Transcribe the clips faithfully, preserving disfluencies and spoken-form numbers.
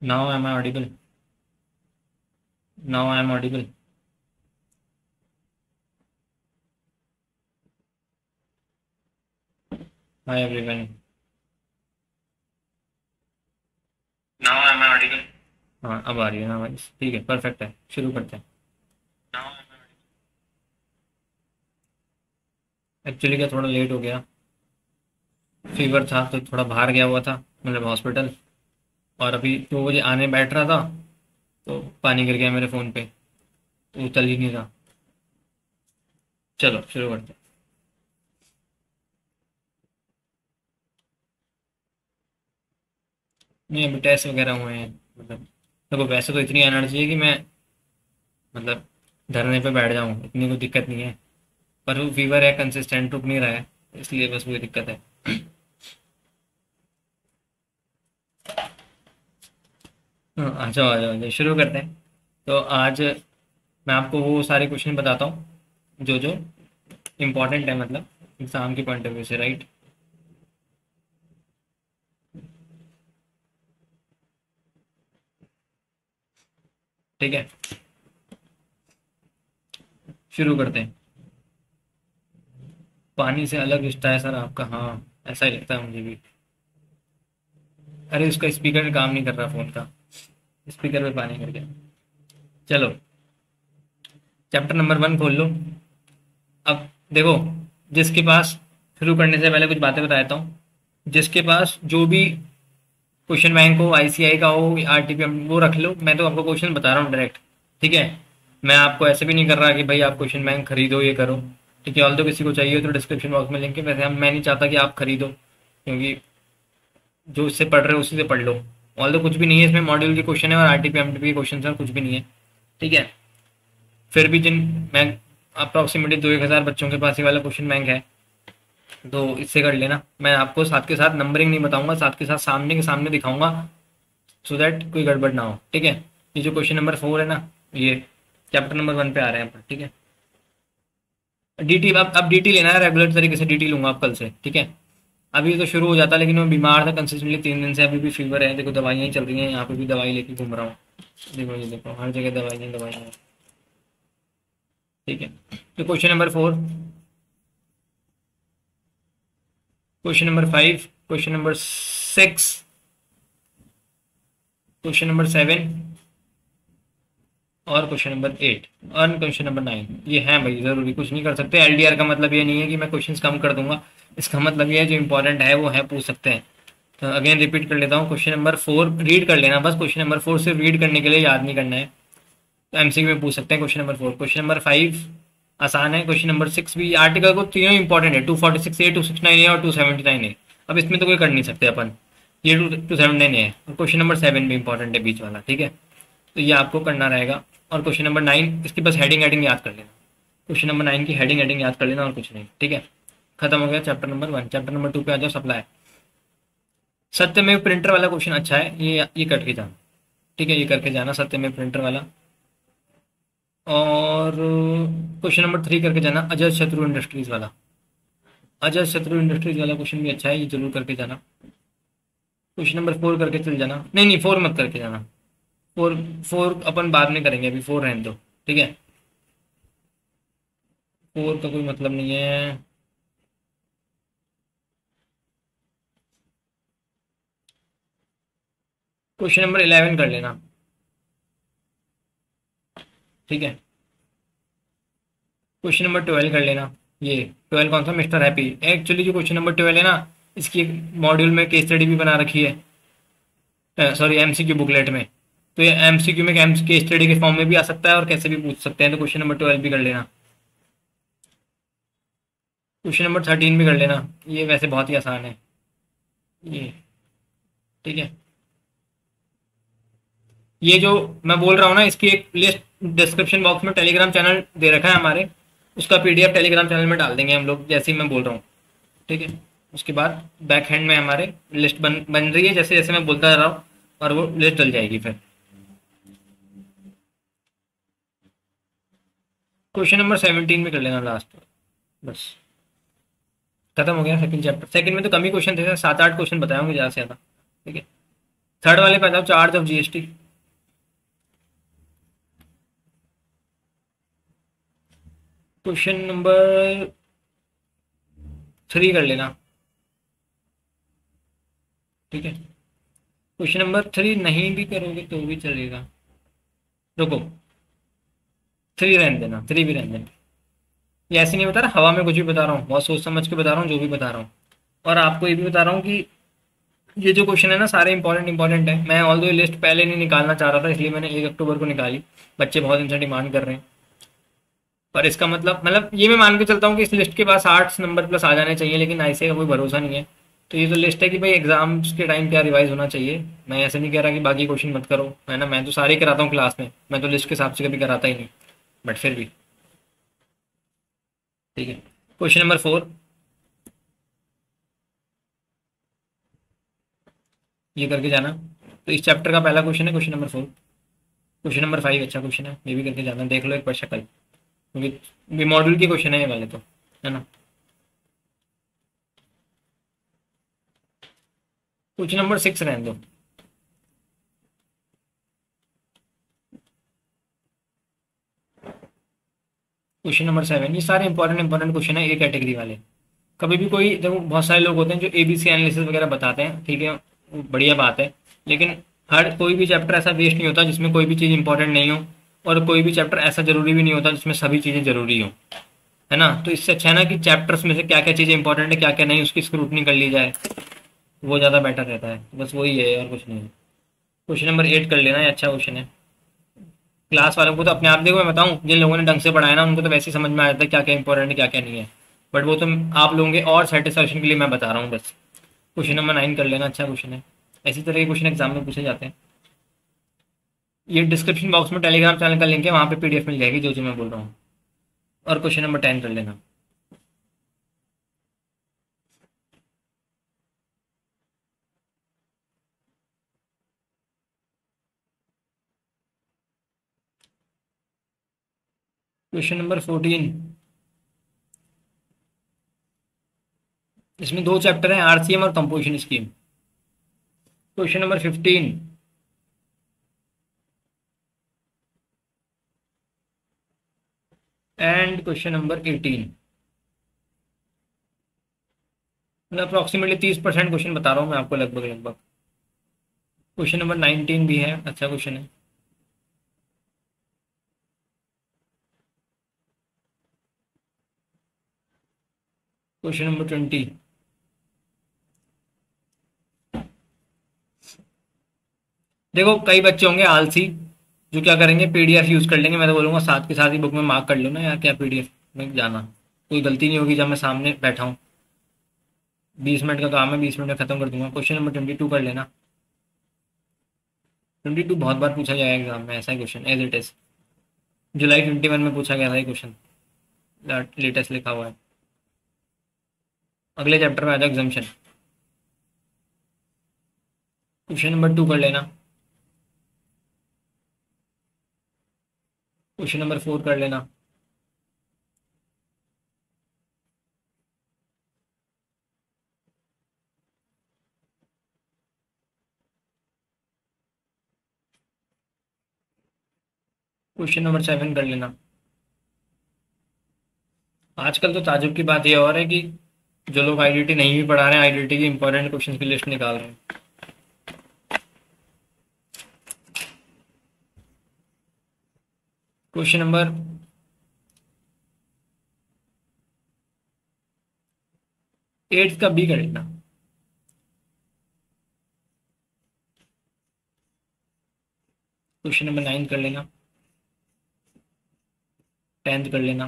Now am I audible? Now I am audible. Hi everyone. Now am I audible? हाँ अब आ रही है ना भाई, ठीक है, परफेक्ट है, शुरू करते हैं। एक्चुअली क्या थोड़ा लेट हो गया, फीवर था तो थोड़ा बाहर गया हुआ था, मतलब हॉस्पिटल। और अभी दो बजे आने बैठ रहा था तो पानी गिर गया मेरे फ़ोन पे, तो वो चल ही नहीं रहा। चलो शुरू करते हैं। नहीं अभी टेस्ट वगैरह हुए हैं, मतलब देखो वैसे तो इतनी एनर्जी है कि मैं मतलब धरने पे बैठ जाऊँ, इतनी कोई दिक्कत नहीं है। पर वो फीवर है, कंसिस्टेंट रुक नहीं रहा है, इसलिए बस वही दिक्कत है। हाँ, आ जाओ आ जाओ आ जाओ, शुरू करते हैं। तो आज मैं आपको वो सारे क्वेश्चन बताता हूँ जो जो इम्पोर्टेंट है, मतलब एग्जाम के पॉइंट ऑफ व्यू से, राइट। ठीक है, शुरू करते हैं। पानी से अलग रिश्ता है सर आपका, हाँ ऐसा ही लगता है मुझे भी। अरे उसका स्पीकर काम नहीं कर रहा फ़ोन का, स्पीकर पे पानी कर गया। चलो, चैप्टर नंबर वन खोल लो। अब देखो, जिसके पास, शुरू करने से पहले कुछ बातें बता देता हूँ। जिसके पास जो भी क्वेश्चन बैंक हो, आईसीआई का हो, आरटीपीएम, वो रख लो। मैं तो आपको क्वेश्चन बता रहा हूँ डायरेक्ट, ठीक है। मैं आपको ऐसे भी नहीं कर रहा कि भाई आप क्वेश्चन बैंक खरीदो, ये करो, ठीक है। ऑल तो किसी को चाहिए तो डिस्क्रिप्शन बॉक्स में लिंक है, वैसे हम मैं नहीं चाहता कि आप खरीदो, क्योंकि जो इससे पढ़ रहे हो उसी से पढ़ लो। ऑल तो कुछ भी नहीं है इसमें, मॉड्यूल के क्वेश्चन है और आरटीपी एमटीपी के क्वेश्चन है, और कुछ भी नहीं है, ठीक है। फिर भी जिन मैं अप्रॉक्सीमेटली दो एक हज़ार बच्चों के पास ये वाला क्वेश्चन बैंक है, तो इससे कर लेना। मैं आपको साथ के साथ नंबरिंग नहीं बताऊंगा, साथ के साथ सामने के सामने दिखाऊंगा, सो दैट कोई गड़बड़ ना हो, ठीक है। ये जो क्वेश्चन नंबर फोर है ना, ये चैप्टर नंबर वन पे आ रहे हैं अपन, ठीक है। डीटी, अब अब डीटी लेना है, रेगुलर तरीके से डीटी लूंगा आप कल से, ठीक है। अभी तो शुरू हो जाता, लेकिन मैं बीमार था कंसिस्टेंटली तीन दिन से, अभी भी फीवर है, देखो दवाइयाँ ही चल रही हैं, यहाँ पे भी दवाई लेके घूम रहा हूँ। देखो ये देखो, हर जगह दवाइयाँ दवाइयाँ, ठीक है। तो question number four, question number five, question number six, question number seven और क्वेश्चन नंबर एट और क्वेश्चन नंबर नाइन, ये है भाई जरूरी, कुछ नहीं कर सकते। एलडीआर का मतलब ये नहीं है कि मैं क्वेश्चंस कम कर दूंगा, इसका मतलब ये है जो इंपॉर्टेंट है वो है, पूछ सकते हैं। तो अगेन रिपीट कर लेता हूँ, क्वेश्चन नंबर फोर रीड कर लेना बस, क्वेश्चन नंबर फोर सिर्फ रीड करने के लिए, याद नहीं करना है। तो एमसीक्यू में पूछ सकते हैं question number four. Question number five आसान है, क्वेश्चन नंबर सिक्स भी, आर्टिकल को तीनों इंपॉर्टेंट है, two forty six A, two six nine A और टू सेवेंटी नाइन ए। अब इसमें तो कोई कर नहीं सकते अपन, ये टू टू सेवन नाइन है, और क्वेश्चन नंबर सेवन भी इंपॉर्टेंट है, बीच वाला, ठीक है। तो ये आपको करना रहेगा। और क्वेश्चन नंबर नाइन, इसकी बस हेडिंग हेडिंग याद कर लेना, क्वेश्चन नंबर नाइन की हेडिंग हेडिंग याद कर लेना, और कुछ नहीं, ठीक है। खत्म हो गया chapter number one. Chapter number two पे आ जाओ, सप्लाई। सत्यमेव प्रिंटर वाला क्वेश्चन अच्छा है, ये ये करके जाना, ठीक है, ये करके जाना सत्यमेव प्रिंटर वाला। और क्वेश्चन नंबर थ्री करके जाना, अजय शत्रु इंडस्ट्रीज वाला। अजय शत्रु इंडस्ट्रीज वाला क्वेश्चन भी अच्छा है, ये जरूर करके जाना। क्वेश्चन नंबर फोर करके चल जाना, नहीं नहीं फोर मत करके जाना, फोर फोर अपन बाद में करेंगे, अभी फोर रहने दो, ठीक है। फोर का कोई मतलब नहीं है। क्वेश्चन नंबर इलेवन कर लेना, ठीक है। क्वेश्चन नंबर ट्वेल्व कर लेना। ये ट्वेल्व कौन सा, मिस्टर हैप्पी। एक्चुअली जो क्वेश्चन नंबर ट्वेल्व है ना, इसकी एक मॉड्यूल में केस स्टडी भी बना रखी है, सॉरी एमसीक्यू बुकलेट में। तो ये एमसीक्यू में केस स्टडी के फॉर्म में भी आ सकता है और कैसे भी पूछ सकते हैं, तो क्वेश्चन नंबर ट्वेल्व भी कर लेना। क्वेश्चन नंबर थर्टीन भी कर लेना, ये वैसे बहुत ही आसान है ये, ठीक है। ये जो मैं बोल रहा हूँ ना, इसकी एक लिस्ट डिस्क्रिप्शन बॉक्स में टेलीग्राम चैनल दे रखा है हमारे, उसका पीडीएफ टेलीग्राम चैनल में डाल देंगे हम लोग, जैसे ही मैं बोल रहा हूँ, ठीक है। उसके बाद बैक हैंड में हमारे लिस्ट बन बन रही है, जैसे जैसे मैं बोलता जा रहा हूँ, और वो लिस्ट डल जाएगी फिर। क्वेश्चन नंबर सेवनटीन में कर लेना लास्ट, बस खत्म हो गया सेकंड चैप्टर। सेकंड में तो कम ही क्वेश्चन थे, सात आठ क्वेश्चन बताए होंगे ज़्यादा से ज़्यादा, ठीक है। थर्ड वाले पे आ जाओ, charge of GST. Question number three कर लेना, ठीक है। क्वेश्चन नंबर थ्री नहीं भी करोगे तो भी चलेगा। रुको, थ्री रहने देना, थ्री भी रहने देना। ये ऐसे नहीं बता रहा, हवा में कुछ भी बता रहा हूँ, बहुत सोच समझ के बता रहा हूँ जो भी बता रहा हूँ। और आपको ये भी बता रहा हूँ कि ये जो क्वेश्चन है ना सारे इंपॉर्टेंट इंपॉर्टेंट है। मैं ऑल दो लिस्ट पहले नहीं निकालना चाह रहा था, इसलिए मैंने एक अक्टूबर को निकाली। बच्चे बहुत इनसे डिमांड कर रहे हैं। पर इसका मतलब मतलब ये मैं मान के चलता हूँ कि इस लिस्ट के पास आठ नंबर प्लस आ जाने चाहिए, लेकिन ऐसे का कोई भरोसा नहीं है। तो ये तो लिस्ट है कि भाई एग्जाम्स के टाइम क्या रिवाइज होना चाहिए। मैं ऐसे नहीं कह रहा कि बाकी क्वेश्चन मत करो, है ना। मैं तो सारे ही कराता हूँ क्लास में, मैं तो लिस्ट के हिसाब से कभी कराता ही नहीं। बट फिर भी ठीक है। क्वेश्चन नंबर फोर, ये करके जाना। तो इस चैप्टर का पहला क्वेश्चन है question number four. Question number five अच्छा क्वेश्चन है, ये भी करके जाना, देख लो एक बार शक्ल, क्योंकि मॉड्यूल के क्वेश्चन है ये वाले तो, है ना। क्वेश्चन नंबर सिक्स रहने दो। क्वेश्चन नंबर सेवन, ये सारे इंपॉर्टेंट इंपॉर्टेंट क्वेश्चन है ए कैटेगरी वाले। कभी भी कोई देखो, बहुत सारे लोग होते हैं जो एबीसी एनालिसिस वगैरह बताते हैं, ठीक है, वो बढ़िया बात है। लेकिन हर कोई भी चैप्टर ऐसा वेस्ट नहीं होता जिसमें कोई भी चीज़ इंपॉर्टेंट नहीं हो। और कोई भी चैप्टर ऐसा जरूरी भी नहीं होता जिसमें सभी चीज़ें जरूरी हो, है ना। तो इससे अच्छा है ना कि चैप्टर्स में से क्या क्या चीज़ें इंपॉर्टेंट है क्या क्या नहीं, उसकी स्क्रूटनी कर ली जाए, वो ज़्यादा बेटर रहता है। बस वही है और कुछ नहीं है। क्वेश्चन नंबर एट कर लेना, ये अच्छा क्वेश्चन है। क्लास वालों को तो अपने आप, देखो मैं बताऊं, जिन लोगों ने ढंग से पढ़ाया ना उनको तो वैसे ही समझ में आ जाता है क्या क्या इंपॉर्टेंट है क्या क्या नहीं है। बट वो तो आप लोगों के और सेटिस्फेक्शन के लिए मैं बता रहा हूँ बस। क्वेश्चन नंबर नाइन कर लेना, अच्छा क्वेश्चन है। इसी तरह के क्वेश्चन एग्जाम में पूछे जाते हैं। ये डिस्क्रिप्शन बॉक्स में टेलीग्राम चैनल का लिंक है, वहाँ पे पीडीएफ मिल जाएगी जो जो मैं बोल रहा हूँ। और क्वेश्चन नंबर टेन कर लेना। क्वेश्चन नंबर फोर्टीन, इसमें दो चैप्टर हैं, आरसीएम और composition scheme. Question number fifteen, and question number eighteen. मतलब अप्रॉक्सीमेटली तीस परसेंट क्वेश्चन बता रहा हूँ मैं आपको, लगभग लगभग। क्वेश्चन नंबर नाइनटीन भी है, अच्छा क्वेश्चन है। क्वेश्चन नंबर ट्वेंटी, देखो कई बच्चे होंगे आलसी जो क्या करेंगे, पीडीएफ यूज कर लेंगे। मैं तो बोलूंगा साथ के साथ ही बुक में मार्क कर लो ना यार, क्या पीडीएफ में जाना, कोई गलती नहीं होगी जब मैं सामने बैठा हूँ। बीस मिनट का काम है, बीस मिनट में खत्म कर दूंगा। क्वेश्चन नंबर ट्वेंटी टू कर लेना। ट्वेंटी टू बहुत बार पूछा जाएगा एग्जाम में, ऐसा ही क्वेश्चन एज इट इज। जुलाई ट्वेंटी वन में पूछा गया था ये क्वेश्चन, लेटेस्ट लिखा हुआ है। अगले चैप्टर में आ जाओ, एग्जाम्शन। क्वेश्चन नंबर टू कर लेना। क्वेश्चन नंबर फोर कर लेना। क्वेश्चन नंबर सेवन कर लेना। आजकल तो ताजुब की बात यह और है कि जो लोग आईडीटी नहीं भी पढ़ा रहे हैं, आईडीटी की इंपॉर्टेंट क्वेश्चन की लिस्ट निकाल रहे हैं। क्वेश्चन नंबर एट का बी कर लेना। क्वेश्चन नंबर नाइन कर लेना। टेंथ कर लेना।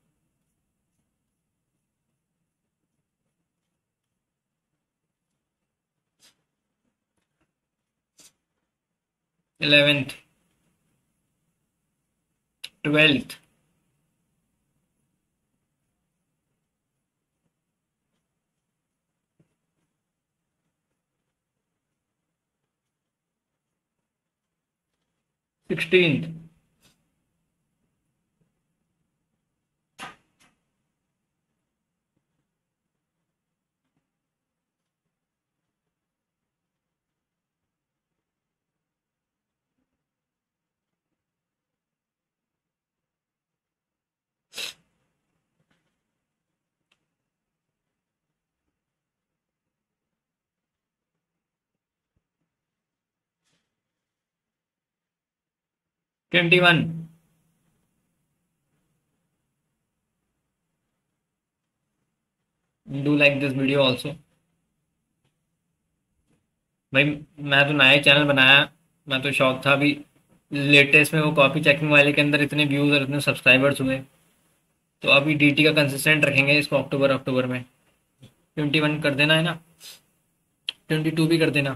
Eleventh, twelfth, sixteenth, twenty one. Do like this video also. भाई मैं तो नया ही चैनल बनाया। मैं तो शौक था अभी। लेटेस्ट में वो कॉपी चेकिंग वाले के अंदर इतने व्यूज और इतने सब्सक्राइबर्स हुए। तो अभी डीटी का कंसिस्टेंट रखेंगे इसको, अक्टूबर अक्टूबर में। ट्वेंटी वन कर देना है ना। ट्वेंटी टू भी कर देना।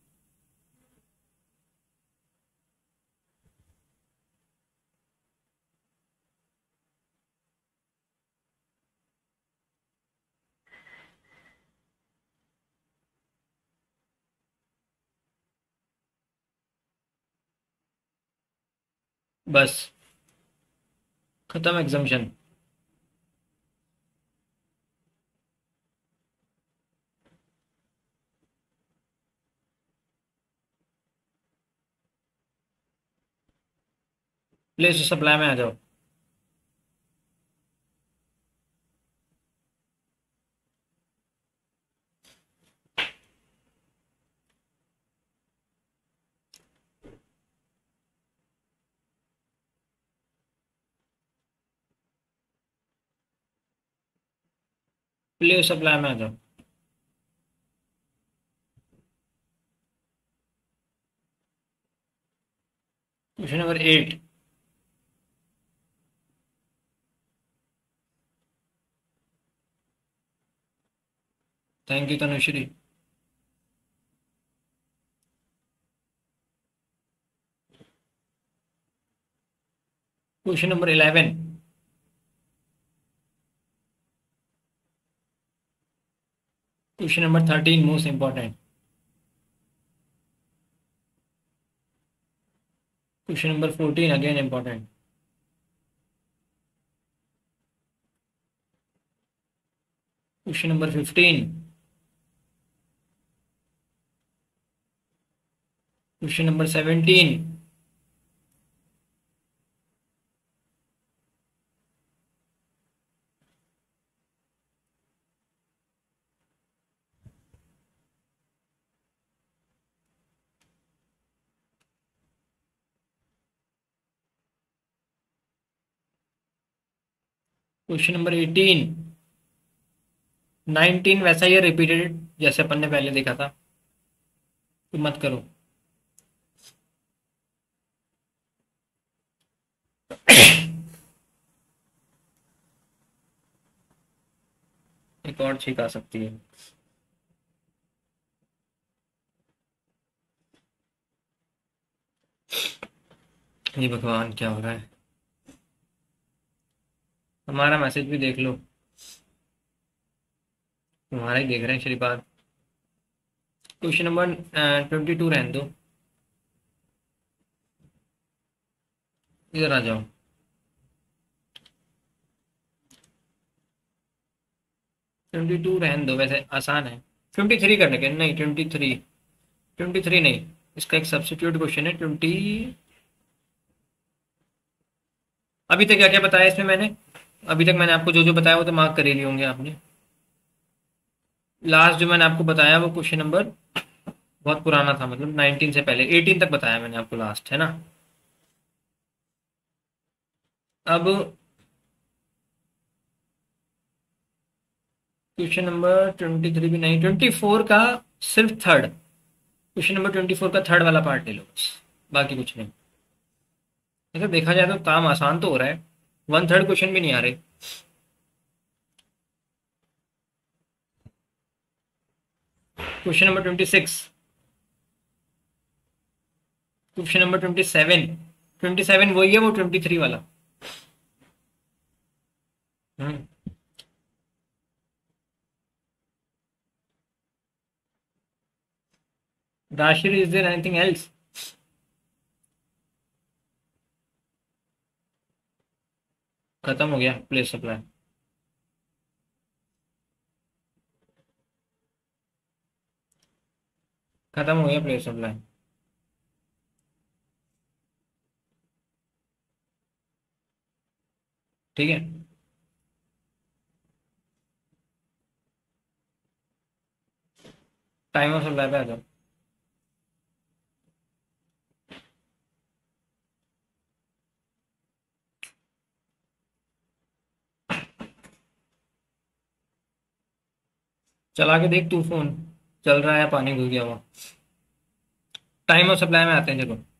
बस खत्म एग्जामिशन। प्लीज सप्लाई में आ जाओ। प्लीज सप्लाई में आ जाओ। Question number eight. Thank you Tanushree. Question number eleven. Question number thirteen most important. Question number fourteen again important. Question number fifteen. Question number seventeen. Question number eighteen. Nineteen वैसा ही repeated जैसे अपन ने पहले देखा था। तो मत करो। एक और छींक आ सकती है। ये भगवान क्या हो रहा है। हमारा मैसेज भी देख लो। तुम्हारा ही देख रहे हैं Shripad. Question number twenty two रहने दो। इधर आ जाओ। ट्वेंटी टू रहने दो, वैसे आसान है। ट्वेंटी थ्री करने के नहीं, ट्वेंटी थ्री। ट्वेंटी थ्री नहीं। इसका एक सब्सिट्यूट क्वेश्चन है ट्वेंटी। अभी तक क्या क्या बताया इसमें मैंने। अभी तक मैंने आपको जो जो बताया वो तो मार्क कर ही लिए होंगे आपने। लास्ट जो मैंने आपको बताया वो क्वेश्चन नंबर बहुत पुराना था, मतलब नाइनटीन से पहले एटीन तक बताया मैंने आपको लास्ट, है ना। अब क्वेश्चन नंबर ट्वेंटी थ्री भी नहीं, ट्वेंटी फोर का सिर्फ third. Question number twenty four का थर्ड वाला पार्ट ले लो बस। बाकी कुछ नहीं। ऐसा देखा जाए तो काम आसान तो हो रहा है। वन थर्ड क्वेश्चन भी नहीं आ रहे। Question number twenty six. Question number twenty seven. Twenty seven वही है वो ट्वेंटी थ्री वाला। हम्म। राशि, इज देयर एनीथिंग एल्स। खत्म हो गया प्लेस सप्लाई। खत्म हो गया प्लेस सप्लाई। ठीक है। टाइम ऑफ सप्लाई पे आ जाओ। चला के देख तू फोन, चल रहा है पानी घुस गया हुआ। टाइम ऑफ सप्लाई में आते हैं, देखो।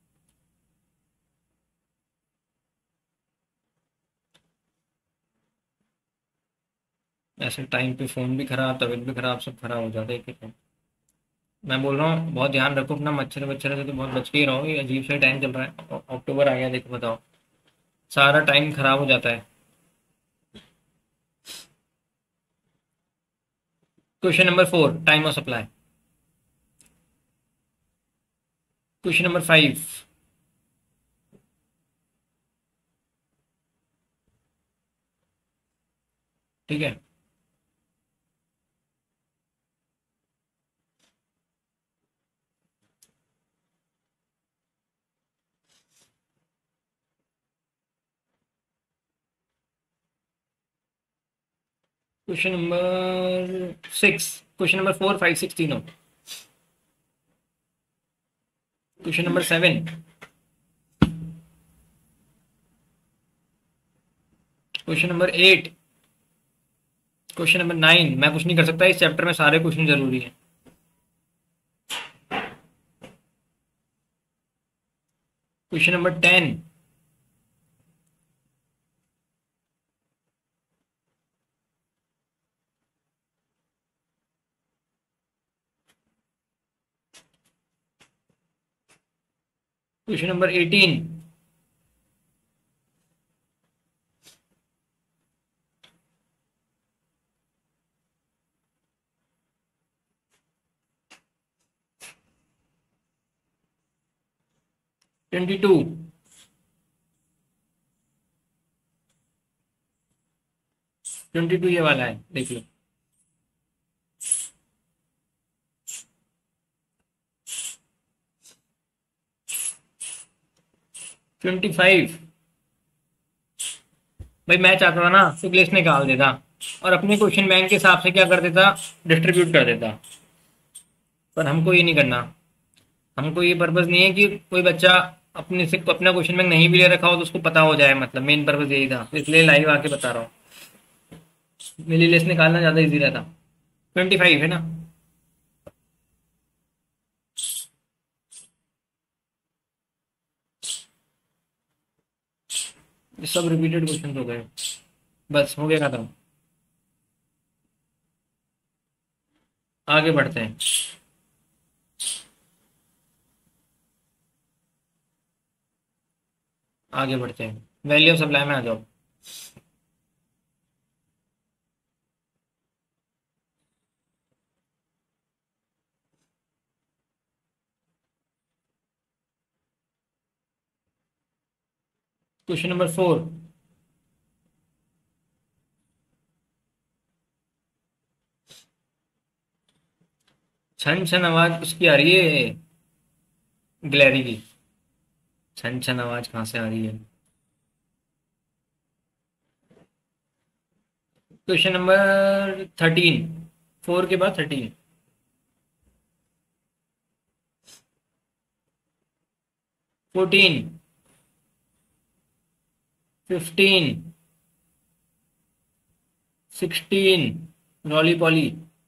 ऐसे टाइम पे फोन भी खराब, तबीयत भी खराब, सब खराब हो जाता है एक एक। मैं बोल रहा हूँ बहुत ध्यान रखो अपना, मच्छर वच्छर से तो बहुत बच के ही रहो, ये अजीब सा टाइम चल रहा है, अ- अक्टूबर आ गया, देखो बताओ, सारा टाइम खराब हो जाता है। Question number four, time of supply. Question number five. ठीक है। Question number six. Question number four five six तीनों। Question number seven. Question number eight. Question number nine. मैं कुछ नहीं कर सकता, इस चैप्टर में सारे क्वेश्चन जरूरी हैं। Question number ten. Question number eighteen. Twenty two. Twenty two ये वाला है, देख लो। Twenty five. भाई मैं चाहता था ना तो लिस्ट निकाल देता और अपने क्वेश्चन बैंक के हिसाब से क्या कर देता, डिस्ट्रीब्यूट कर देता, पर हमको ये नहीं करना। हमको ये पर्पज नहीं है कि कोई बच्चा अपने से अपना क्वेश्चन बैंक नहीं भी ले रखा हो तो उसको पता हो जाए, मतलब मेन पर्पज यही था, इसलिए लाइव आके बता रहा हूँ। मेरी लिस्ट निकालना ज्यादा इजी रहता। ट्वेंटी फाइव है ना। ये सब रिपीटेड क्वेश्चन हो गए, बस हो गया खत्म। आगे बढ़ते हैं। आगे बढ़ते हैं, वैल्यू ऑफ सप्लाई में आ जाओ। Question number four. छन छन आवाज उसकी आ रही है, गिलहरी की। छन छन आवाज कहाँ से आ रही है। Question number thirteen. फोर के बाद thirteen. Fourteen. Fifteen. Sixteen. Roly poly.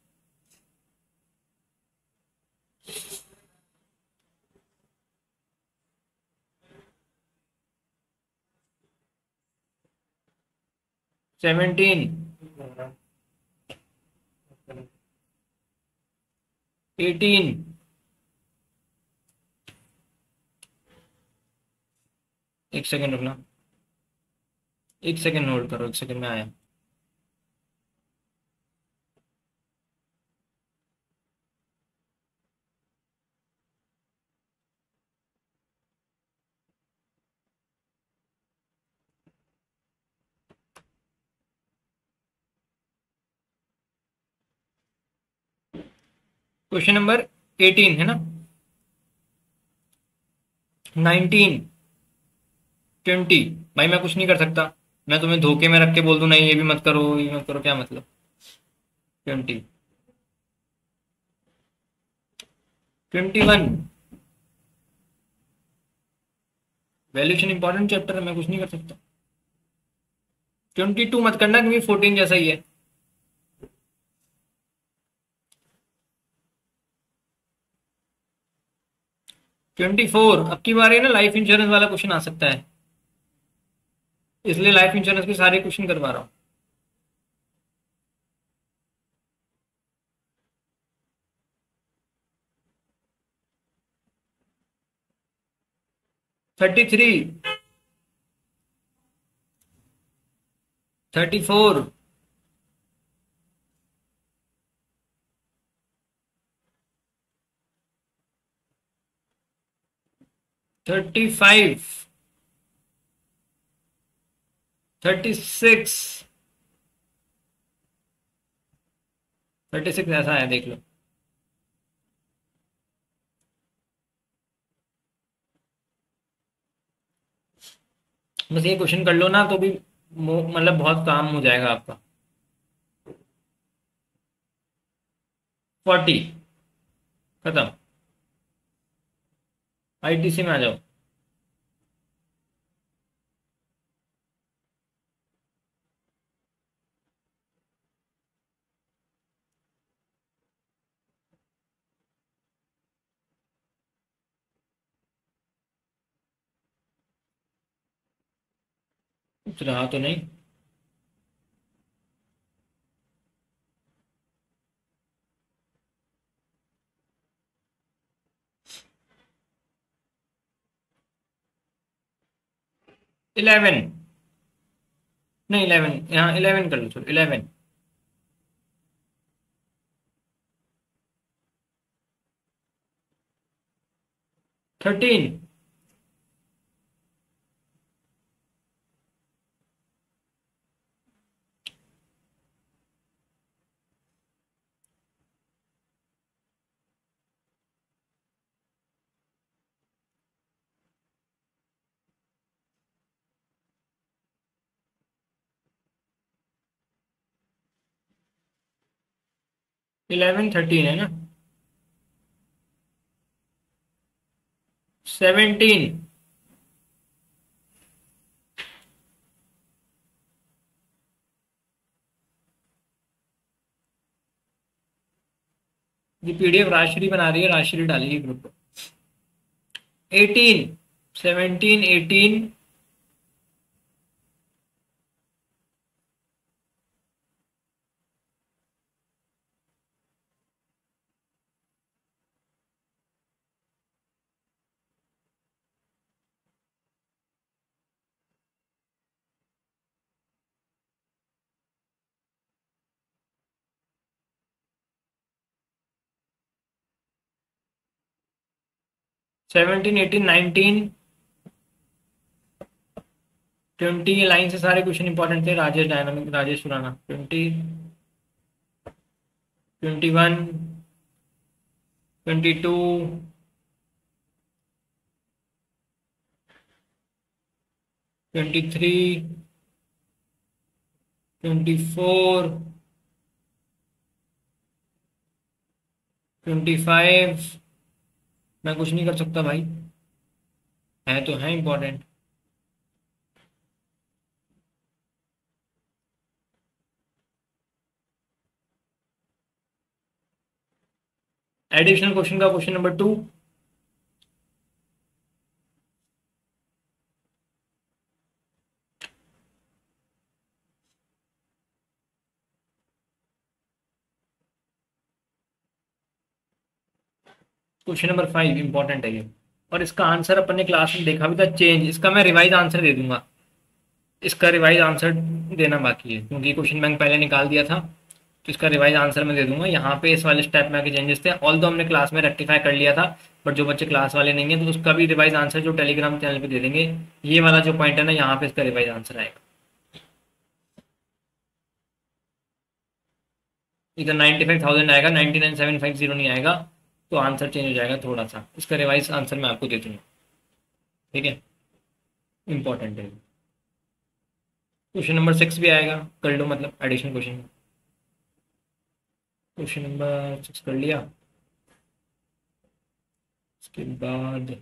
Seventeen. Eighteen. एक सेकेंड रुकना, एक सेकेंड होल्ड करो, एक सेकेंड में आया। क्वेश्चन नंबर एटीन है ना। नाइनटीन। ट्वेंटी। भाई मैं कुछ नहीं कर सकता, मैं तुम्हें धोखे में रख के बोल दूं नहीं ये भी मत करो ये मत करो, क्या मतलब। Twenty. Twenty one. Valuation important chapter है, मैं कुछ नहीं कर सकता। ट्वेंटी टू मत करना क्योंकि फोर्टीन जैसा ही है। Twenty four. अब की बार है ना, लाइफ इंश्योरेंस वाला क्वेश्चन आ सकता है, इसलिए लाइफ इंश्योरेंस के सारे क्वेश्चन करवा रहा हूँ। Thirty three. Thirty four. Thirty five. Thirty six. Thirty six ऐसा है, देख लो। बस ये क्वेश्चन कर लो ना तो भी मो- मतलब बहुत काम हो जाएगा आपका। फोर्टी। खत्म। आईटीसी में आ जाओ। कुछ रहा तो नहीं। इलेवन। नहीं, इलेवन, यहाँ इलेवन कर लो, चलो इलेवन। थर्टीन। इलेवन थर्टीन है ना। सेवनटीन। ये पीडीएफ राजश्री बना रही है, राजश्री डालेगी ग्रुप पर। Eighteen. Seventeen, eighteen. Seventeen, eighteen, nineteen. Twenty. ये लाइन से सारे क्वेश्चन इंपॉर्टेंट थे। Rajesh dynamic, Rajesh Surana. Twenty. Twenty one. Twenty two. Twenty three. Twenty four. Twenty five. मैं कुछ नहीं कर सकता भाई, है तो है इंपॉर्टेंट। एडिशनल क्वेश्चन का question number two. Question number five important है ये, और इसका आंसर अपन ने क्लास में देखा भी था, चेंज। इसका मैं रिवाइज आंसर दे दूंगा। इसका रिवाइज आंसर देना बाकी है, क्योंकि क्वेश्चन बैंक पहले निकाल दिया था, तो इसका रिवाइज आंसर मैं दे दूंगा। यहाँ पे इस वाले स्टेप में आके चेंजेस थे, ऑल दो हमने क्लास में रेक्टिफाई कर लिया था, बट जो बच्चे क्लास वाले नहीं है तो उसका भी रिवाइज आंसर जो टेलीग्राम चैनल पे दे देंगे। ये वाला जो पॉइंट है ना, यहाँ पे इसका रिवाइज आंसर आएगा। इधर नाइन्टी फाइव थाउजेंड आएगा, ninety nine seven five zero नहीं आएगा, तो आंसर चेंज हो जाएगा थोड़ा सा। इसका रिवाइज आंसर मैं आपको दे दूंगा, ठीक है। इंपॉर्टेंट है। क्वेश्चन नंबर सिक्स भी आएगा, कर लो, मतलब addition question. Question number six कर लिया। उसके बाद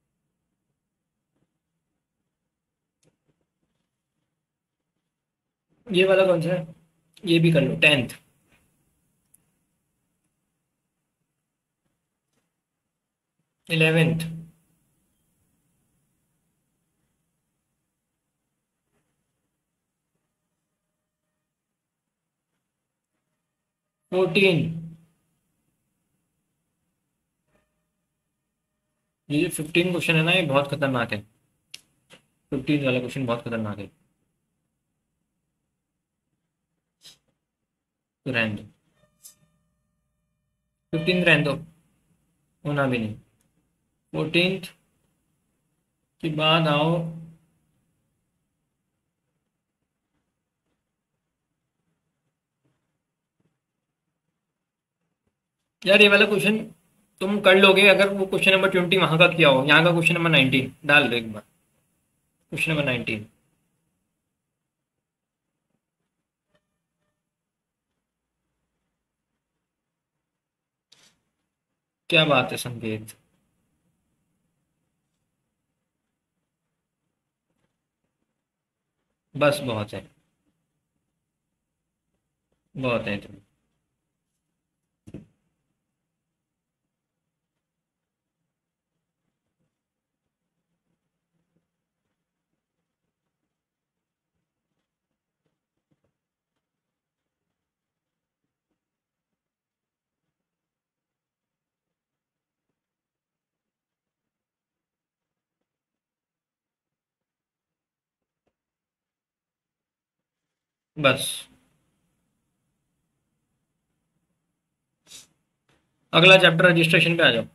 ये वाला कौन सा है, ये भी कर लो, टेंथ। इलेवेंथ। फोर्टीन। ये जो फिफ्टीन क्वेश्चन है ना, ये बहुत खतरनाक है। फिफ्टीन वाला क्वेश्चन बहुत खतरनाक है। तो रहने दो, फिफ्टीन रहने दो, होना भी नहीं। फोर्टीन के बाद आओ। यार ये वाला क्वेश्चन तुम कर लोगे अगर वो क्वेश्चन नंबर ट्वेंटी वहां का किया हो। यहाँ का क्वेश्चन नंबर नाइनटीन डाल दो एक बार। Question number nineteen. क्या बात है संकेत। बस बहुत है, बहुत है तुम। बस अगला चैप्टर रजिस्ट्रेशन पे आ जाओ।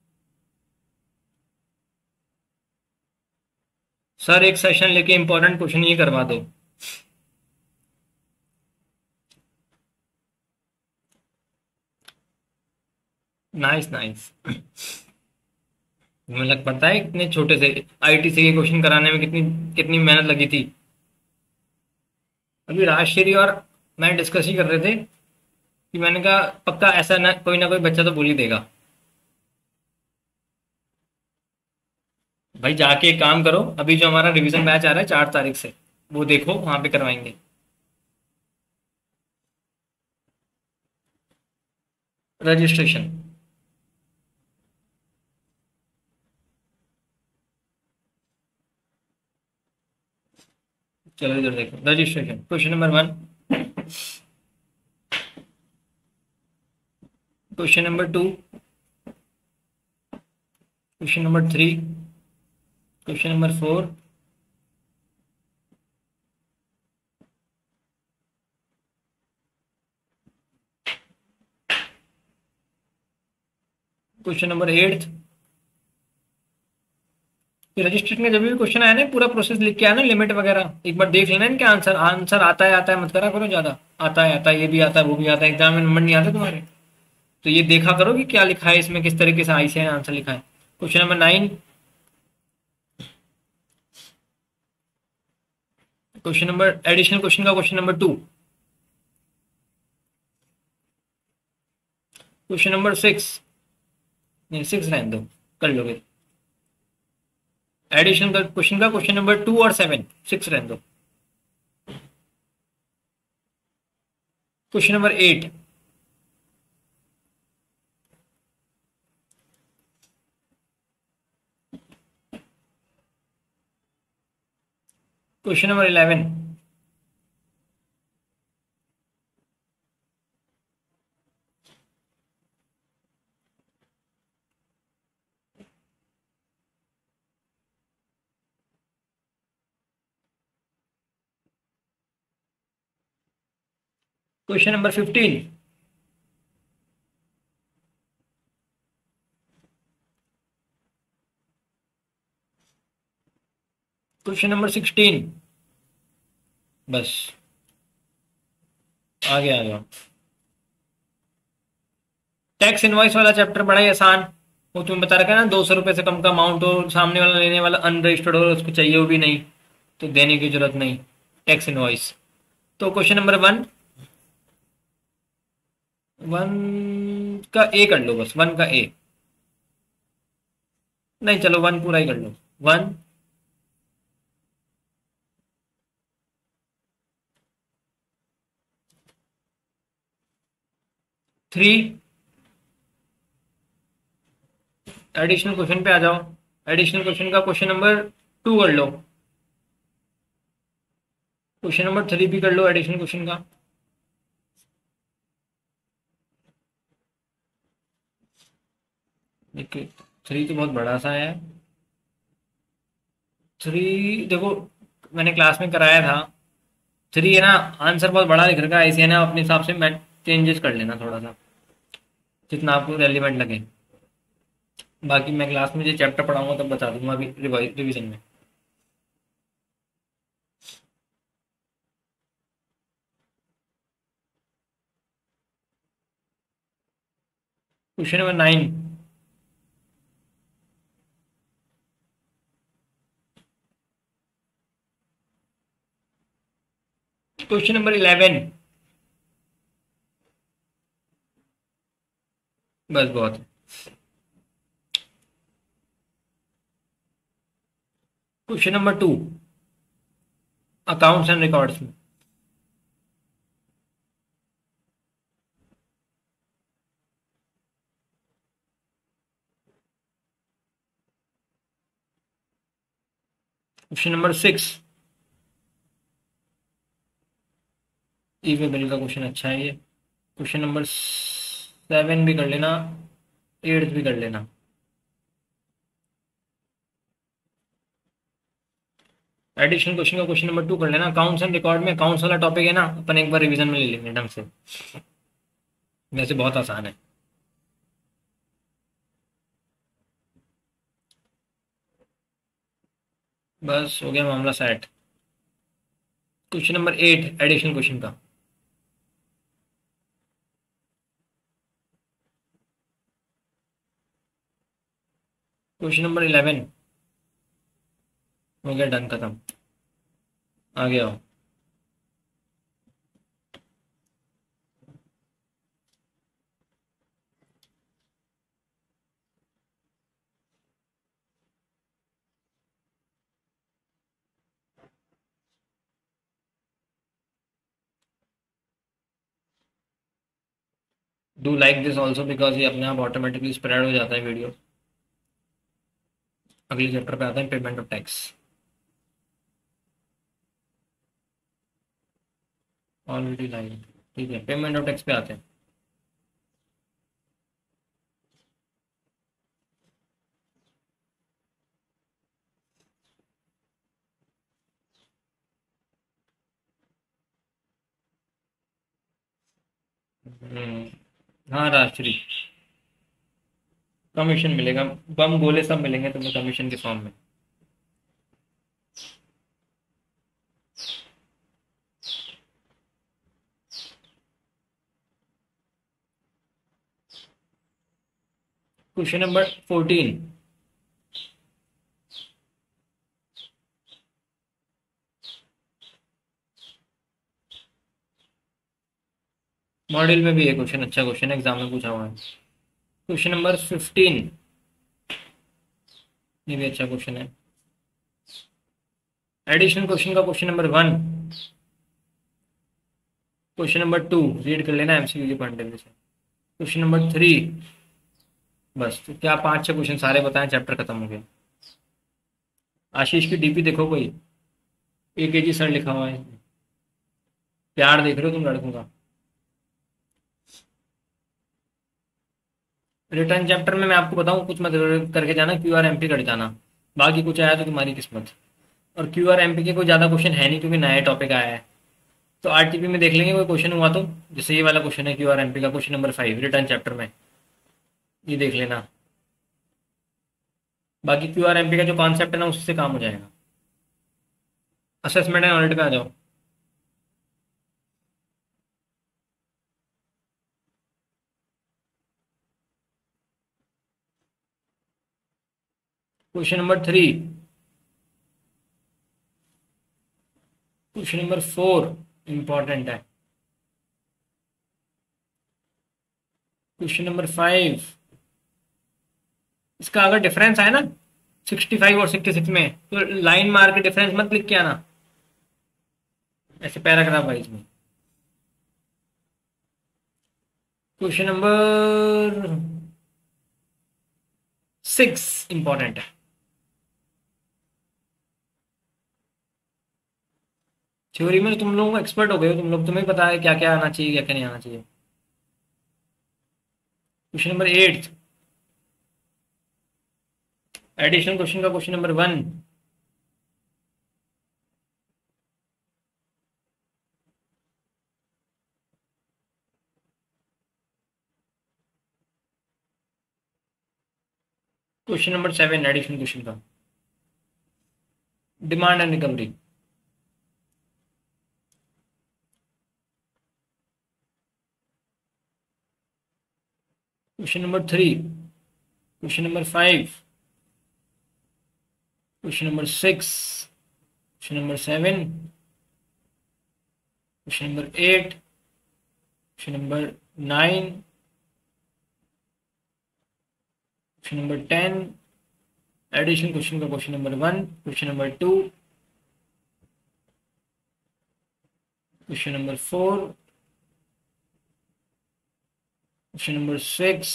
सर एक सेशन लेके इंपॉर्टेंट क्वेश्चन ये करवा दो। Nice nice. हमें लग पड़ता है इतने छोटे से आईटीसी के क्वेश्चन कराने में कितनी कितनी मेहनत लगी थी। अभी राजश्री और मैं डिस्कस ही कर रहे थे कि मैंने कहा पक्का ऐसा ना कोई ना कोई बच्चा तो बोल ही देगा। भाई जाके एक काम करो, अभी जो हमारा रिवीजन बैच आ रहा है चार तारीख से, वो देखो वहां पे करवाएंगे। रजिस्ट्रेशन। चलो इधर देखो registration question number one, question number two, question number three, question number four, question number eight. Registration में जब भी क्वेश्चन आया ना पूरा प्रोसेस लिख के आया ना, लिमिट वगैरह एक बार देख लेना इनके आंसर। आंसर आता है आता है मत करा करो ज्यादा। आता है आता है, ये भी आता है वो भी आता है, एग्जाम में नंबर नहीं आते तुम्हारे। तो ये देखा करो कि क्या लिखा है इसमें, किस तरीके से आई से आंसर लिखा है। Question number nine, question number additional question का question number two, question number six, नहीं सिक्स रहने दो, कर लोगे। एडिशनल का क्वेश्चन का क्वेश्चन नंबर टू और सेवन, सिक्स रहने दो। Question number eight, question number eleven, question number fifteen, question number sixteen. बस आगे आ जाओ। टैक्स इनवॉइस वाला चैप्टर बड़ा ही आसान। वो तुम्हें बता रखा है ना, दो सौ रुपए से कम का अमाउंट हो, सामने वाला लेने वाला अनरजिस्टर्ड हो, उसको चाहिए हो भी नहीं तो देने की जरूरत नहीं। Tax invoice. तो क्वेश्चन नंबर वन, वन का ए कर लो, बस वन का ए। नहीं चलो वन पूरा ही कर लो। वन, थ्री, एडिशनल क्वेश्चन पे आ जाओ। एडिशनल क्वेश्चन का क्वेश्चन नंबर टू कर लो। क्वेश्चन नंबर थ्री भी कर लो एडिशनल क्वेश्चन का। एक थ्री तो बहुत बड़ा सा है। थ्री देखो, मैंने क्लास में कराया था। थ्री है ना, आंसर बहुत बड़ा लिख रखा है, इसे है ना अपने हिसाब से मैं चेंजेस कर लेना थोड़ा सा, जितना आपको रेलिवेंट लगे। बाकी मैं क्लास में जो चैप्टर पढ़ाऊंगा तब बता दूंगा, अभी रिवीजन में। Question number nine. Question number eleven. बस बहुत है। Question number two, accounts and records में। Question number six, e way bill का क्वेश्चन अच्छा है ये। क्वेश्चन नंबर सेवन भी कर लेना, एट्थ भी कर लेना। एडिशनल क्वेश्चन का क्वेश्चन नंबर टू कर लेना। अकाउंट्स एंड रिकॉर्ड में अकाउंट्स वाला टॉपिक है ना, अपन एक बार रिवीजन में ले लेंगे ढंग से, वैसे बहुत आसान है। बस हो गया मामला set. Question number eight, additional question का। क्वेश्चन नंबर इलेवन हो गया डन, खत्म। आगे आओ। Do like this also, because ये अपने आप ऑटोमेटिकली स्प्रेड हो जाता है वीडियो। अगले चैप्टर पे आते हैं, payment of tax. Already like, ठीक है, पेमेंट ऑफ टैक्स पे आते हैं। हम्म, हाँ राजश्री, कमीशन मिलेगा। बम गोले सब मिलेंगे तुम्हें कमीशन के फॉर्म में। Question number fourteen. मॉडल में भी है क्वेश्चन, अच्छा क्वेश्चन एग्जाम में पूछा हुआ है। क्वेश्चन नंबर फिफ्टीन, ये भी अच्छा क्वेश्चन है। एडिशनल क्वेश्चन का question number one. Question number two read कर लेना एमसीक्यू के पॉइंट ऑफ व्यू से। Question number three. बस तो क्या पांच छह क्वेश्चन सारे बताएं, चैप्टर खत्म हो गया। आशीष की डीपी देखो कोई, एक के जी सर लिखा हुआ है। प्यार देख रहे हो तुम लड़कों का। रिटर्न चैप्टर में मैं आपको बताऊं, कुछ मत करके जाना, क्यू आर एम पी कर जाना। बाकी कुछ आया तो तुम्हारी किस्मत। और क्यू आर एम पी के कोई ज़्यादा क्वेश्चन है नहीं, क्योंकि नया टॉपिक आया है। तो आर टी पी में देख लेंगे कोई क्वेश्चन हुआ तो। जैसे ये वाला क्वेश्चन है क्यू आर एम पी का, question number five return chapter में, ये देख लेना। बाकी क्यू आर एम पी का जो कॉन्सेप्ट है ना, उससे काम हो जाएगा। असेसमेंट एंड ऑडिट पे आ जाओ। Question number three. Question number four important है। क्वेश्चन नंबर फाइव, इसका अगर डिफरेंस आए ना सिक्सटी फाइव और सिक्सटी सिक्स में, तो लाइन मार के डिफरेंस मत लिख के आना, ऐसे पैराग्राफ वाइज में। क्वेश्चन नंबर सिक्स इंपॉर्टेंट है। थ्योरी में तो तुम लोग एक्सपर्ट हो गए हो, तुम लोग, तुम्हें पता है क्या क्या आना चाहिए, क्या क्या नहीं आना चाहिए। Question number eight, additional question का question number one. Question number seven additional question का, demand and recovery. Question number three, question number five, question number six, question number seven, question number eight, question number nine, question number ten, additional question का question number one, question number two, question number four, question number six,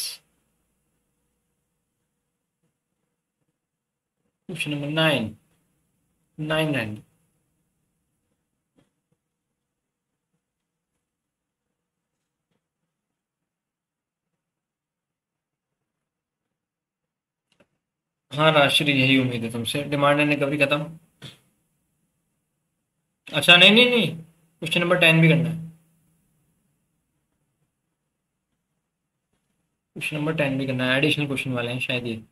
question number nine, nine and हाँ राशि, यही उम्मीद है तुमसे। Demand and recovery खत्म। अच्छा नहीं नहीं नहीं, क्वेश्चन नंबर टेन भी करना है। क्वेश्चन नंबर टेन भी करना है, एडिशनल क्वेश्चन वाले हैं शायद ये।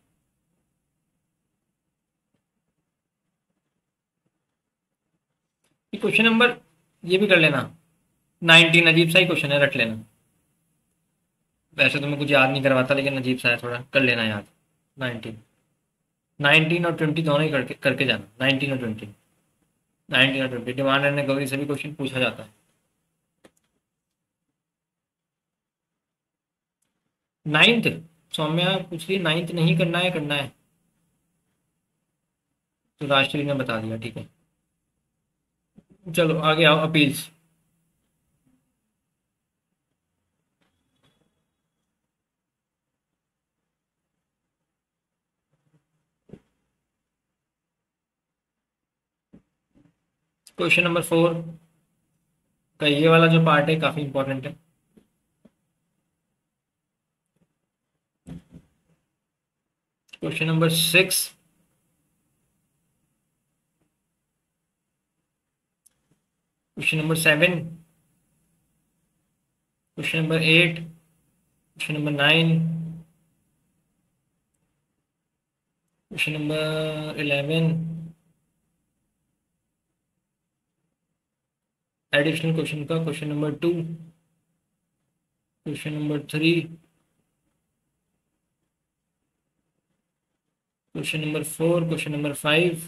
क्वेश्चन नंबर ये भी कर लेना, नाइनटीन अजीब सा ही क्वेश्चन है, रट लेना। वैसे तो मैं कुछ याद नहीं करवाता, लेकिन अजीब सा है थोड़ा, कर लेना याद। नाइनटीन, नाइनटीन और ट्वेंटी दोनों ही करके करके जाना, नाइनटीन और ट्वेंटी, नाइनटीन और ट्वेंटी डिमांड एंड रिकवरी से भी क्वेश्चन पूछा जाता है। नाइन्थ, सौम्या पूछ रही नाइन्थ नहीं करना है, करना है तो राष्ट्रीय ने बता दिया, ठीक है। चलो आगे आओ, अपील्स। क्वेश्चन नंबर फोर का ये वाला जो पार्ट है काफी इंपॉर्टेंट है। Question number six, question number seven, question number eight, question number nine, question number eleven, additional question का question number two, question number three, question number four, question number five,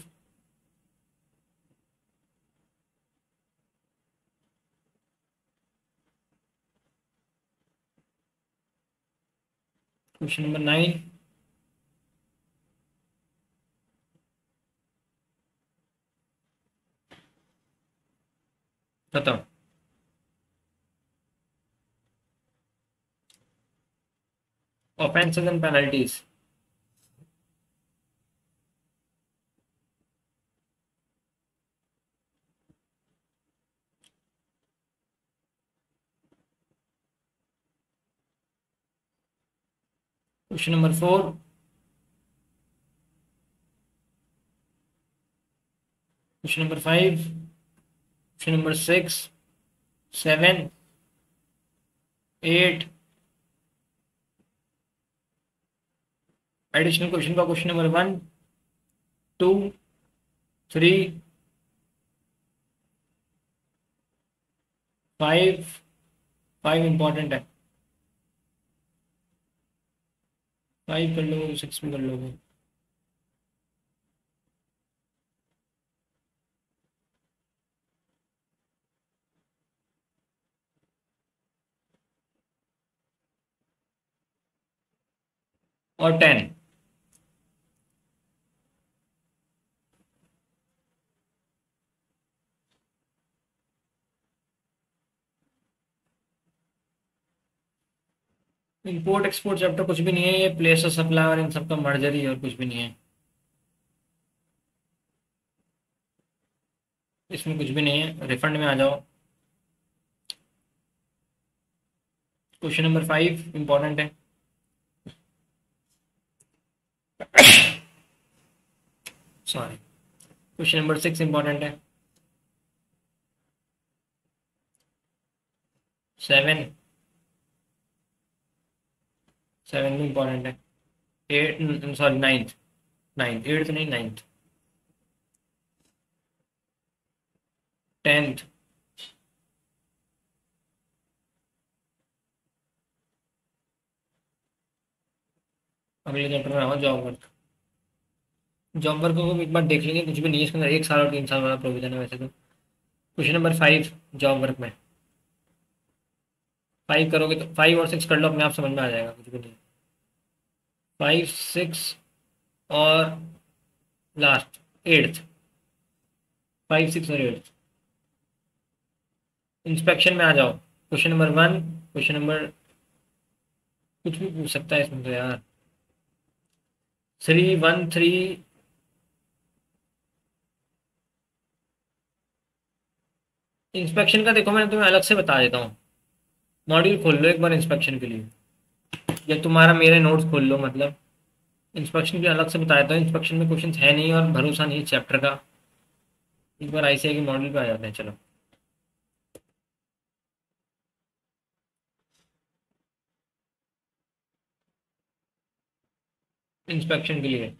question number nine, खत्म। Offences and penalties. Question number four, question number five, question number six, seven, eight, additional question का question number one, two, three, five, five important है, five कर लो, six भी कर लोगे। और ten. Import export chapter कुछ भी नहीं है, ये प्लेस ऑफ सप्लाई और इन सबका मर्जर ही है और कुछ भी नहीं है, इसमें कुछ भी नहीं है। रिफंड में आ जाओ। क्वेश्चन नंबर फाइव इंपॉर्टेंट है। Sorry, question number six important है। सेवन, सेवन भी इंपॉर्टेंट है। Eight, sorry ninth, ninth, eighth नहीं, नाइन्थ। टेंथ, अगले चैप्टर में आओ, जॉब वर्क। जॉब वर्क को एक बार देख लेंगे, कुछ भी नहीं है इसके अंदर, एक साल और तीन साल वाला प्रोविजन है वैसे तो। Question number five, job work में फाइव करोगे तो फाइव और सिक्स कर लो, अपने आप समझ में आ जाएगा, कुछ भी नहीं। फाइव, सिक्स और लास्ट एट्थ, फाइव सिक्स और एट्थ। इंस्पेक्शन में आ जाओ, question number one, question number, कुछ भी पूछ सकता है इसमें तो यार। थ्री, वन, थ्री, इंस्पेक्शन का देखो मैंने तुम्हें अलग से बता देता हूँ। मॉड्यूल खोल लो एक बार इंस्पेक्शन के लिए, या तुम्हारा मेरे नोट्स खोल लो, मतलब इंस्पेक्शन के अलग से बता देता हूँ। इंस्पेक्शन में क्वेश्चन है नहीं और भरोसा नहीं चैप्टर का। एक बार आईसीआई के मॉड्यूल पे आ जाते हैं, चलो। इंस्पेक्शन के लिए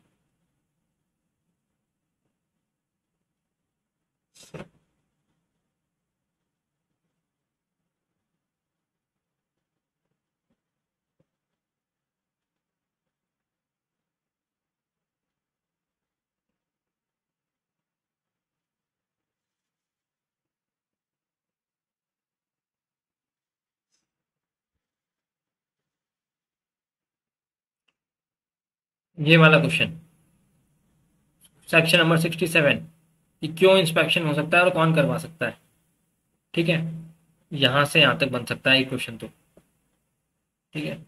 ये वाला question, section number sixty seven, कि क्यों इंस्पेक्शन हो सकता है और कौन करवा सकता है। ठीक है, यहां से यहां तक बन सकता है ये क्वेश्चन तो। ठीक है,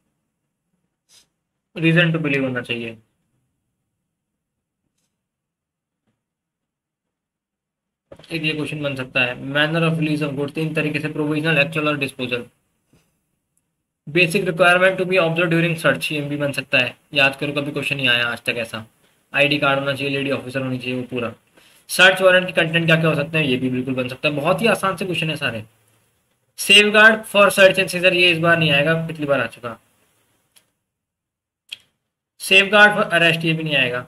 रीजन टू बिलीव होना चाहिए। एक ये क्वेश्चन बन सकता है, manner of release of good, तीन तरीके से, प्रोविजनल, एक्चुअल और disposal. Basic requirement to be observe during search, ये भी बन सकता है, याद करो कभी क्वेश्चन नहीं आया आज तक ऐसा। आईडी कार्ड होना चाहिए, लेडी ऑफिसर होनी चाहिए, वो पूरा। सर्च वारंट की कंटेंट क्या क्या हो सकते हैं, ये भी बिल्कुल बन सकता है। बहुत ही आसान से क्वेश्चन है सारे। Safeguard for search and seizure, ये इस बार नहीं आएगा, पिछली बार आ चुका। सेफ गार्ड फॉर अरेस्ट, ये भी नहीं आएगा।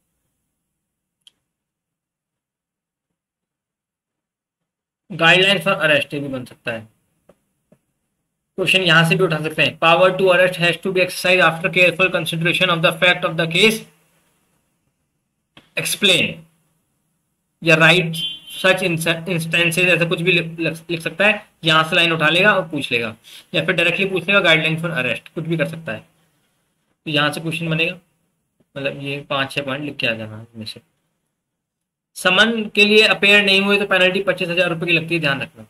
गाइडलाइन फॉर अरेस्ट, ये भी बन सकता है। क्वेश्चन यहां से भी उठा सकते हैं, power to arrest has to be exercise after careful consideration of the fact of the case, explain, या राइट सच इंस्टेंसेज, ऐसा कुछ भी लिख लिख सकता है। यहां से लाइन उठा लेगा और पूछ लेगा, या फिर डायरेक्टली पूछ लेगा गाइडलाइन फॉर अरेस्ट, कुछ भी कर सकता है। तो यहां से क्वेश्चन बनेगा, मतलब ये पांच छह पॉइंट लिख के आ जाना इसमें से। समन के लिए अपेयर नहीं हुए तो पेनल्टी पच्चीस हजार रुपए की लगती है, ध्यान रखना।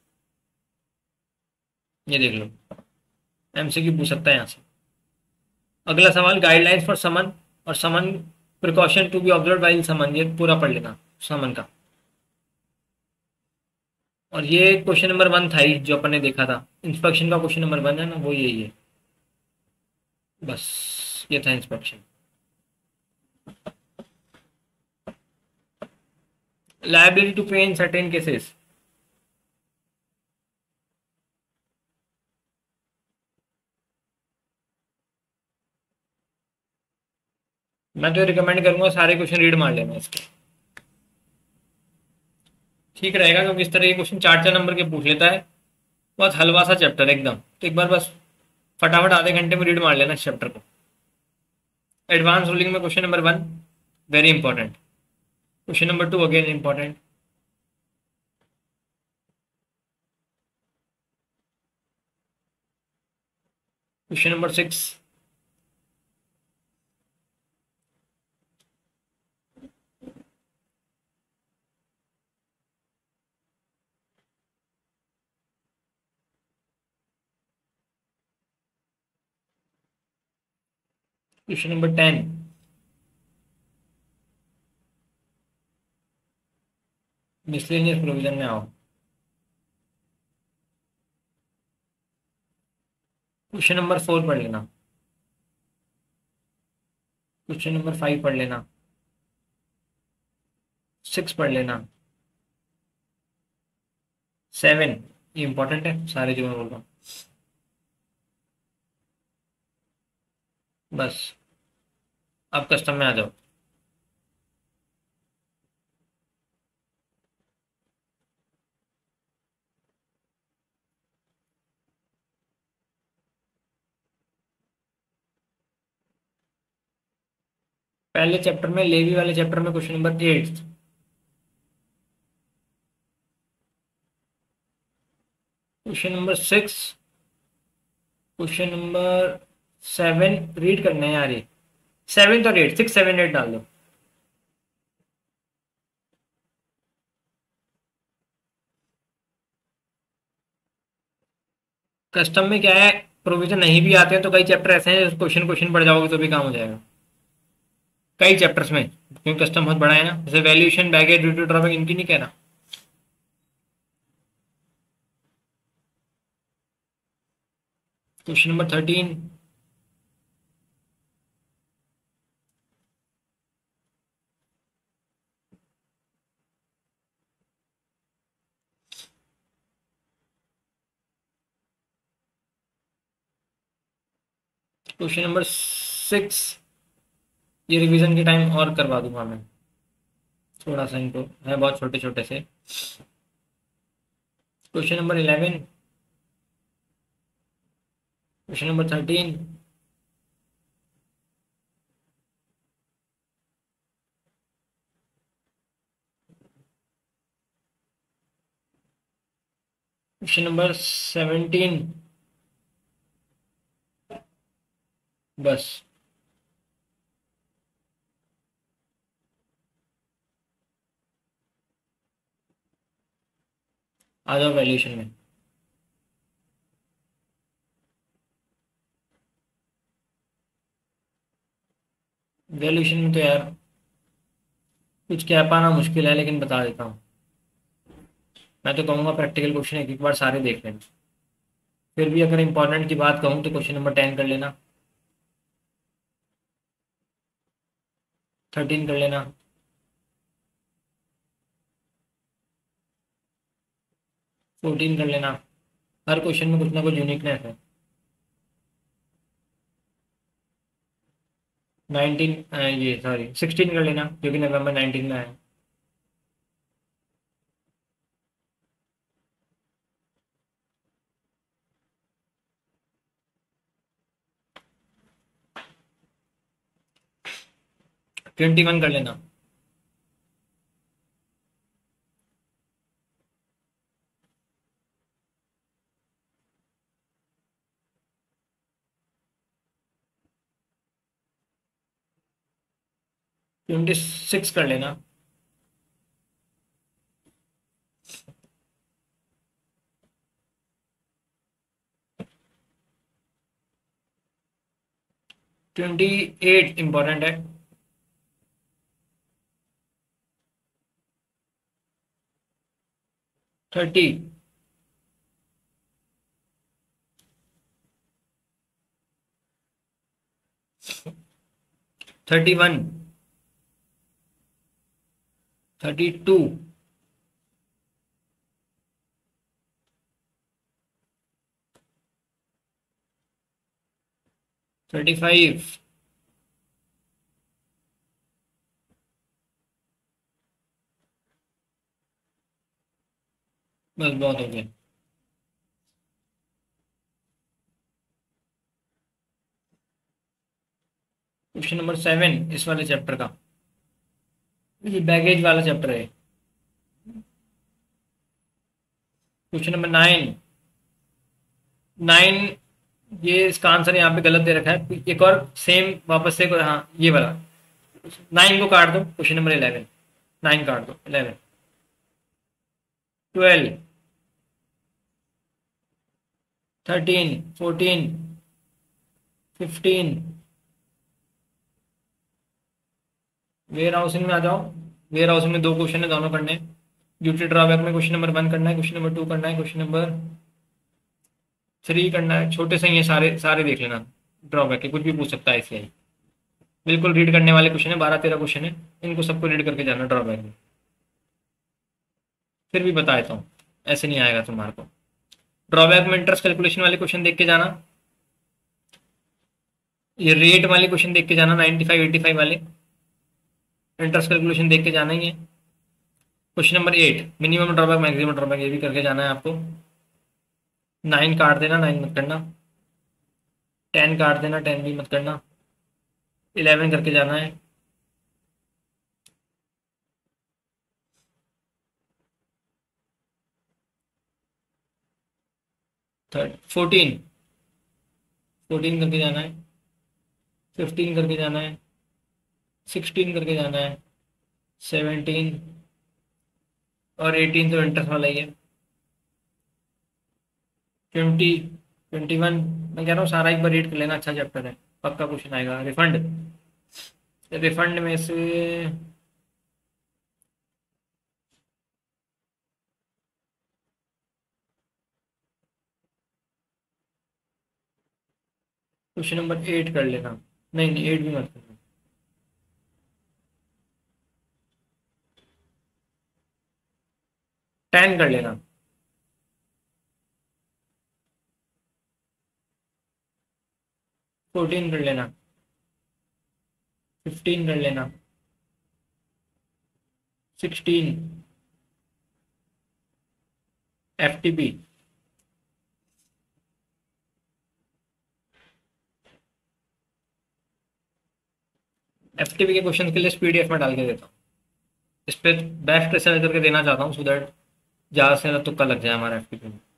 ये देख लो, एमसीक्यू पूछ सकता है यहाँ से। अगला सवाल, गाइडलाइंस फॉर समन और summon precaution to be observe while summon, ये पूरा पढ़ लेना समन का। और ये क्वेश्चन नंबर वन था ही, जो अपन ने देखा था, इंस्पेक्शन का क्वेश्चन नंबर वन है ना, वो यही है। बस ये था इंस्पेक्शन। लायबिलिटी टू पे इन सर्टेन केसेस, मैं तो रिकमेंड करूंगा सारे क्वेश्चन रीड मार लेना इसके, ठीक रहेगा, क्योंकि इस तरह के क्वेश्चन चार चार नंबर के पूछ लेता है। बहुत हलवा सा चैप्टर एकदम, तो एक बार बस फटाफट आधे घंटे में रीड मार लेना इस चैप्टर को। एडवांस रूलिंग में question number one very important, question number two again important, question number six, question number ten, miscellaneous provision में आओ। क्वेश्चन नंबर फोर पढ़ लेना, क्वेश्चन नंबर फाइव पढ़ लेना, सिक्स पढ़ लेना। सेवन, ये इंपॉर्टेंट है सारे जो मैं बोल रहा हूँ। बस, अब कस्टम में आ जाओ। पहले चैप्टर में, लेवी वाले चैप्टर में, question number eight. Question number six, question number seven read करने हैं यार ये। सेवन और एट, सिक्स सेवन एट डाल दो। कस्टम में क्या है, प्रोविजन नहीं भी आते हैं तो कई चैप्टर ऐसे हैं क्वेश्चन क्वेश्चन पढ़ जाओगे तो भी काम हो जाएगा कई चैप्टर्स में, क्योंकि कस्टम बहुत बड़ा है ना। जैसे वैल्यूएशन, बैगेज, ड्यूटी ड्रॉबैक, इनकी नहीं कह रहा। Question number thirteen, question number six, ये रिवीजन के टाइम और करवा दूंगा मैं, थोड़ा सा इनको है बहुत छोटे छोटे से। Question number eleven, question number thirteen, question number seventeen. बस, आ जाओ वैल्यूएशन में। वैल्यूएशन में तो यार कुछ कह पाना मुश्किल है, लेकिन बता देता हूँ। मैं तो कहूँगा प्रैक्टिकल क्वेश्चन एक एक बार सारे देख लेना। फिर भी अगर इंपॉर्टेंट की बात कहूँ तो क्वेश्चन नंबर टेन कर लेना, थर्टीन कर लेना, फोर्टीन कर लेना। हर क्वेश्चन में कुछ ना कुछ यूनिकनेस है। नाइनटीन, ये सॉरी सिक्सटीन कर लेना, जो कि नवंबर नाइनटीन में आया। ट्वेंटी वन कर लेना। ट्वेंटी सिक्स कर लेना। ट्वेंटी एट इंपॉर्टेंट है। Thirty, thirty one, thirty two, thirty five, बस बहुत हो गया। क्वेश्चन नंबर सेवन इस वाले चैप्टर का, ये बैगेज वाला चैप्टर है। क्वेश्चन नंबर नाइन, नाइन, ये इसका आंसर यहाँ पे गलत दे रखा है। एक और सेम वापस से, हाँ ये वाला। नाइन को काट दो, क्वेश्चन नंबर इलेवन। नाइन काट दो, eleven, twelve, thirteen, fourteen, fifteen. Warehousing में आ जाओ। वेयर हाउसिंग में दो क्वेश्चन है, दोनों करने हैं। ड्यूटी ड्रॉबैक में क्वेश्चन नंबर वन करना है, क्वेश्चन नंबर टू करना है, क्वेश्चन नंबर थ्री करना है। छोटे से ही है, सारे सारे देख लेना। ड्रॉबैक है, कुछ भी पूछ सकता है इसलिए। बिल्कुल रीड करने वाले क्वेश्चन है, बारह तेरह क्वेश्चन है, इनको सबको रीड करके जाना ड्रॉबैक में। फिर भी बता देता हूँ, ऐसे नहीं आएगा तुम्हारे को। ड्रॉबैक में इंटरेस्ट कैलकुलेशन वाले क्वेश्चन देख के जाना, ये रेट वाले क्वेश्चन देख के जाना, नाइन्टी फाइव एटी फाइव वाले इंटरेस्ट कैलकुलेशन देख के जाना ही है। Question number eight, minimum drawback maximum drawback, ये भी करके जाना है आपको। नाइन काट देना, नाइन मत करना। टेन काट देना, टेन भी मत करना। इलेवन करके जाना है। थर्ड फोर्टीन, फोर्टीन करके जाना है। फिफ्टीन करके जाना है। सिक्सटीन करके जाना है। सेवनटीन और एटीन तो इंटरेस्ट वाला ही है। ट्वेंटी, ट्वेंटी वन, मैं कह रहा हूँ सारा एक बार रीड कर लेना, अच्छा चैप्टर है, पक्का क्वेश्चन आएगा। रिफंड, रिफंड में से क्वेश्चन नंबर एट कर लेना। नहीं नहीं, एट भी मत करना। टेन कर लेना। फोर्टीन कर लेना। फिफ्टीन कर लेना। Sixteen, F T P. F T P के क्वेश्चन के लिए पी डी एफ में डाल के देता हूँ। इस पे बेस्ट रिसर्च करके देना चाहता हूँ, सो दैट ज़्यादा से ज़्यादा तुक्का लग जाए हमारा एफ टी पी में।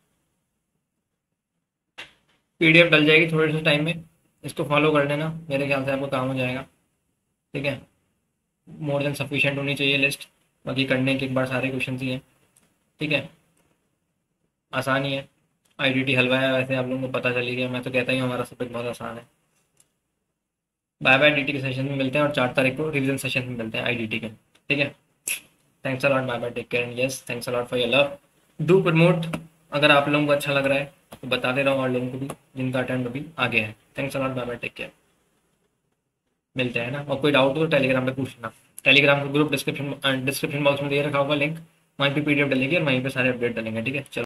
पी डी एफ डल जाएगी थोड़े से टाइम में, इसको फॉलो कर लेना, मेरे ख्याल से आपको काम हो जाएगा। ठीक है, मोर देन सफिशिएंट होनी चाहिए लिस्ट, बाकी करने के एक बार सारे क्वेश्चन ही हैं। ठीक है, आसान ही है। आई डी टी हलवा है वैसे, आप लोगों को पता चली गया, मैं तो कहता ही हूँ हमारा सब्जेक्ट बहुत आसान है। बाय बाय, डी टी के सेशन में मिलते हैं और चार तारीख को रिवीजन सेशन में मिलते हैं आई डी टी के। ठीक है, thanks a lot, bye bye, take care and yes, thanks a lot for your love. Do promote, अगर आप लोगों को अच्छा लग रहा है तो बता दे रहा हूँ और लोगों को भी जिनका अटेंड अभी आगे है। Thanks a lot, bye bye, take care, मिलते हैं ना। और कोई डाउट हो तो टेलीग्राम पे पूछना, टेलीग्राम का ग्रुप डिस्क्रिप्शन डिस्क्रिप्शन बॉक्स में दे रखा होगा लिंक, वहीं पे पी डी एफ डलेगी और वहीं पे सारे अपडेट डलेंगे। ठीक है, चलो।